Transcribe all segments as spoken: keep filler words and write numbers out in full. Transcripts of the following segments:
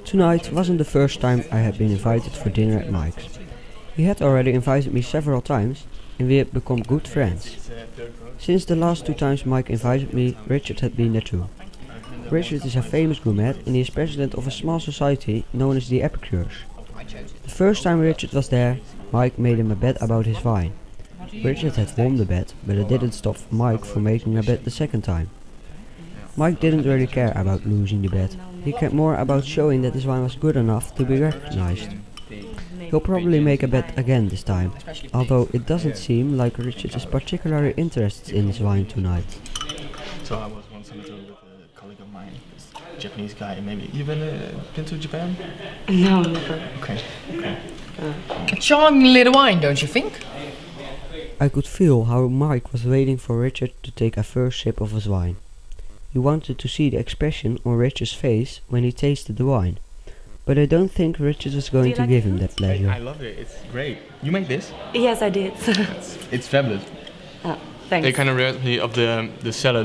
Tonight wasn't the first time I had been invited for dinner at Mike's. He had already invited me several times and we had become good friends. Since the last two times Mike invited me, Richard had been there too. Richard is a famous gourmet and he is president of a small society known as the Epicures. The first time Richard was there, Mike made him a bet about his wine. Richard had won the bet, but it didn't stop Mike from making a bet the second time. Mike didn't really care about losing the bet. He cared more about showing that his wine was good enough to be recognized. He'll probably make a bet again this time, although it doesn't seem like Richard is particularly interested in his wine tonight. So I was once on a tour with a colleague of mine, this Japanese guy. Maybe you've been, uh, been to Japan? No, never. Okay, okay. Uh, a charming little wine, don't you think? I could feel how Mike was waiting for Richard to take a first sip of his wine. He wanted to see the expression on Richard's face when he tasted the wine, but I don't think Richard was going to like give him that pleasure. I, I love it, it's great. You made this? Yes, I did. it's, it's fabulous. Oh, thanks. It kind of reminds me of the, um, the salad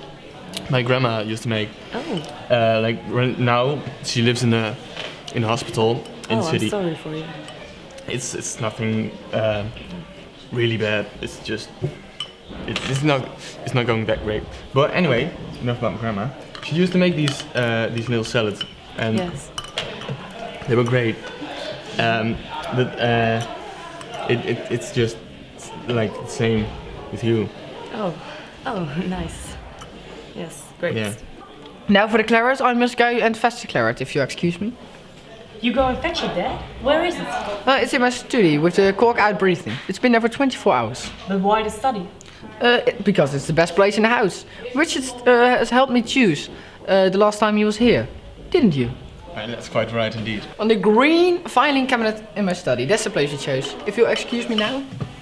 my grandma used to make. Oh. Uh, like right now, she lives in a in a hospital in oh, the city. I'm sorry for you. It's it's nothing uh, really bad. It's just it's, it's not it's not going that great. But anyway, enough about my grandma. She used to make these uh, these little salads, and yes. they were great. Um, but uh, it, it it's just like the same with you. Oh, oh, nice. Yes, great. Yeah. Now for the claret, I must go and fetch the claret, if you excuse me. You go and fetch it, Dad? Where is it? Uh, it's in my study with the cork out breathing. It's been there for twenty-four hours. But why the study? Uh, it, because it's the best place in the house. Richard uh, has helped me choose uh, the last time he was here, didn't you? Uh, that's quite right indeed. On the green filing cabinet in my study. That's the place you chose. If you'll excuse me now.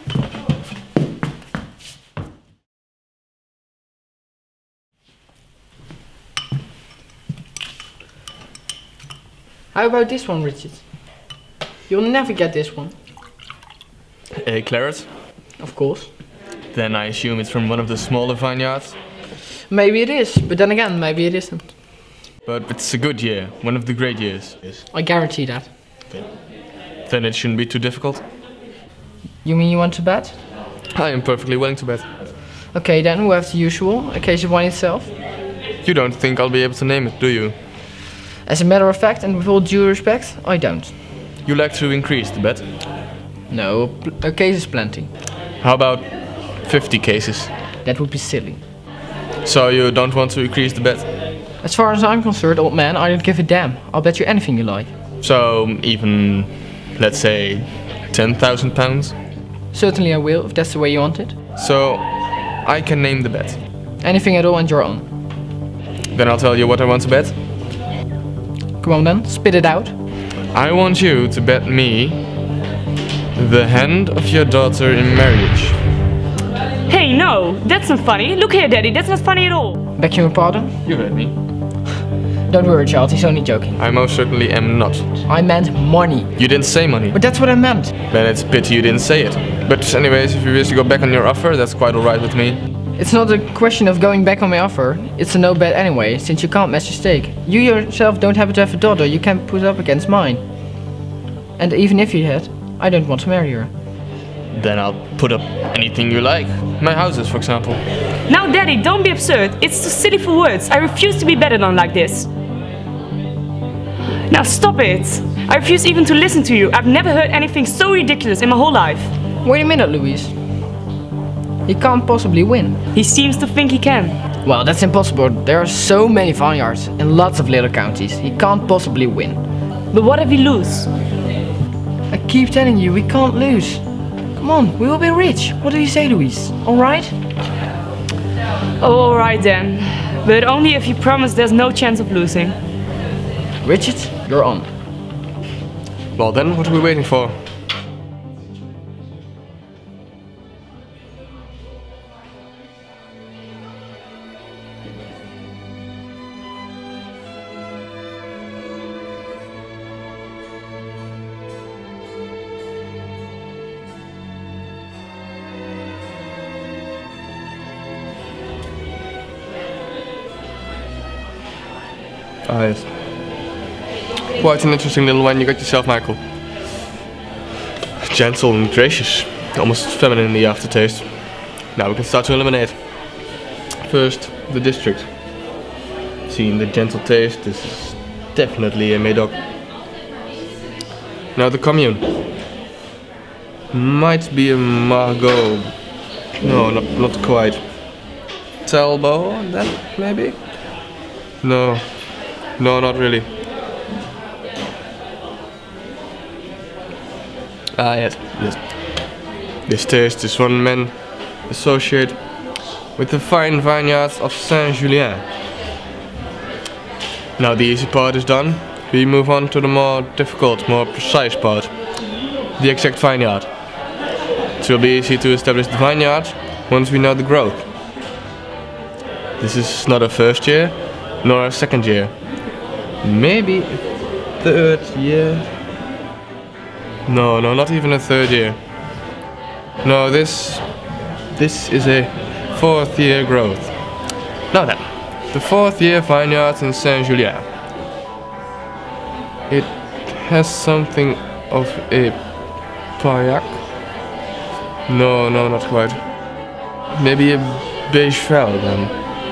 How about this one, Richard? You'll never get this one. A claret? Of course. Then I assume it's from one of the smaller vineyards. Maybe it is, but then again, maybe it isn't. But it's a good year, one of the great years. Yes. I guarantee that. Okay. Then it shouldn't be too difficult. You mean you want to bet? I am perfectly willing to bet. Okay, then we have the usual, a case of wine itself. You don't think I'll be able to name it, do you? As a matter of fact, and with all due respect, I don't. You like to increase the bet? No, a case is plenty. How about fifty cases? That would be silly. So you don't want to increase the bet? As far as I'm concerned, old man, I don't give a damn. I'll bet you anything you like. So even, let's say, ten thousand pounds? Certainly I will, if that's the way you want it. So I can name the bet. Anything at all and you're on. Then I'll tell you what I want to bet. Come on then, spit it out. I want you to bet me the hand of your daughter in marriage. Hey, no, that's not funny. Look here, Daddy, that's not funny at all. Beg your pardon? You heard me. Don't worry, child, he's only joking. I most certainly am not. I meant money. You didn't say money. But that's what I meant. Then it's a pity you didn't say it. But anyways, if you wish to go back on your offer, that's quite alright with me. It's not a question of going back on my offer. It's a no bet anyway, since you can't match your stake. You yourself don't happen to have a daughter you can put up against mine. And even if you had, I don't want to marry her. Then I'll put up anything you like. My houses, for example. Now, Daddy, don't be absurd. It's too silly for words. I refuse to be betted on like this. Now stop it. I refuse even to listen to you. I've never heard anything so ridiculous in my whole life. Wait a minute, Louise. He can't possibly win. He seems to think he can. Well, that's impossible. There are so many vineyards in lots of little counties. He can't possibly win. But what if we lose? I keep telling you, we can't lose. Come on, we will be rich. What do you say, Louise? Alright? Oh, alright then. But only if you promise there's no chance of losing. Richard, you're on. Well then, what are we waiting for? Ah, yes. Quite an interesting little wine you got yourself, Michael. Gentle and gracious, almost feminine in the aftertaste. Now we can start to eliminate. First, the district. Seeing the gentle taste, this is definitely a Médoc. Now the commune. Might be a Margaux. No, not, not quite. Talbot, then maybe? No, no, not really. Ah, yes, yes. This taste is one man associate with the fine vineyards of Saint-Julien. Now the easy part is done. We move on to the more difficult, more precise part. The exact vineyard. It will be easy to establish the vineyard once we know the growth. This is not a first year, nor a second year. Maybe a third year. No, no, not even a third year. No, this, this is a fourth year growth. Now then, the fourth year vineyards in Saint-Julien. It has something of a Pauillac. No, no, not quite. Maybe a Bechevel then.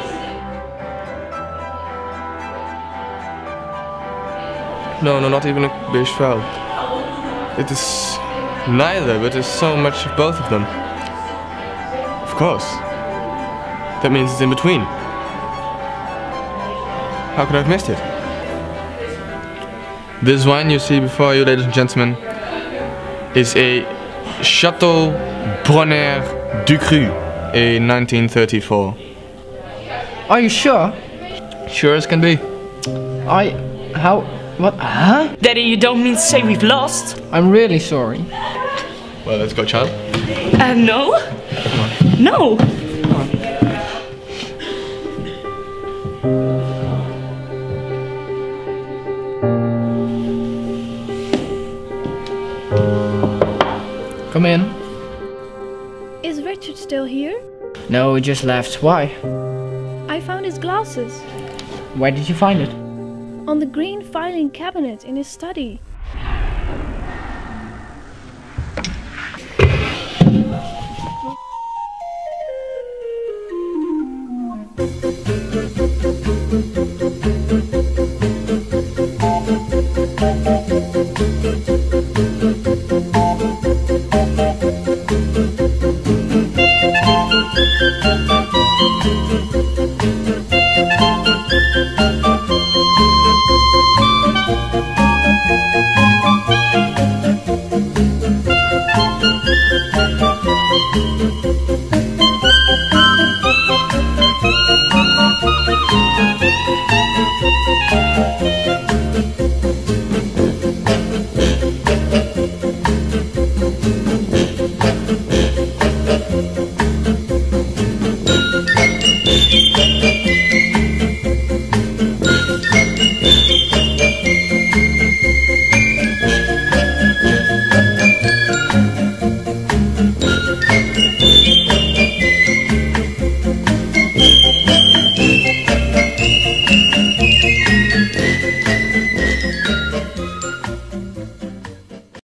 No, no, not even a Bechevel. It is neither, but there's so much of both of them. Of course. That means it's in between. How could I have missed it? This wine you see before you, ladies and gentlemen, is a Chateau Bronner du Cru, a nineteen thirty-four. Are you sure? Sure as can be. I... how... what? Huh? Daddy, you don't mean to say we've lost? I'm really sorry. Well, let's go, child. Uh, no. No. Come in. Is Richard still here? No, he just left. Why? I found his glasses Where did you find it? on the green filing cabinet in his study.